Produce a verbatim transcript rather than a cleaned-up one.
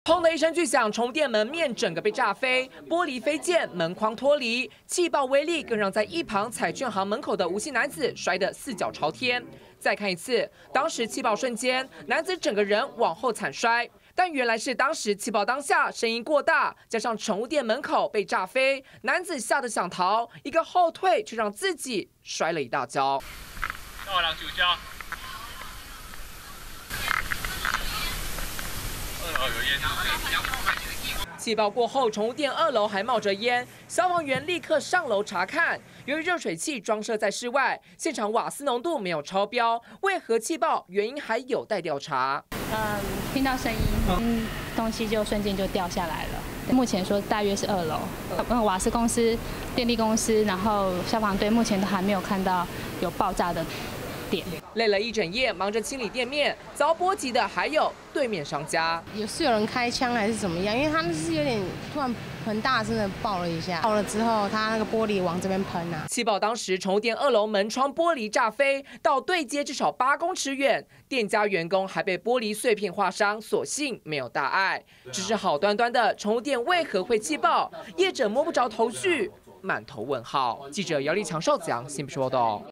砰的一声巨响，宠物店门面整个被炸飞，玻璃飞溅，门框脱离，气爆威力更让在一旁彩券行门口的吴姓男子摔得四脚朝天。再看一次，当时气爆瞬间，男子整个人往后惨摔。 但原来是当时气爆当下声音过大，加上宠物店门口被炸飞，男子吓得想逃，一个后退却让自己摔了一大跤。 二楼酒家，二楼有烟。 气爆过后，宠物店二楼还冒着烟，消防员立刻上楼查看。由于热水器装设在室外，现场瓦斯浓度没有超标，为何气爆原因还有待调查。 嗯，听到声音，嗯，东西就瞬间就掉下来了。目前说大约是二楼，嗯，瓦斯公司、电力公司，然后消防队目前都还没有看到有爆炸的点。 累了一整夜，忙着清理店面，遭波及的还有对面商家。 也是有人开枪还是怎么样？因为他们是有点突然很大声的爆了一下，爆了之后，他那个玻璃往这边喷啊。 气爆当时，宠物店二楼门窗玻璃炸飞，到对接至少八公尺远，店家员工还被玻璃碎片划伤，所幸没有大碍。只是好端端的宠物店为何会气爆？业者摸不着头绪，满头问号。记者姚立强、邵子阳新北市报道。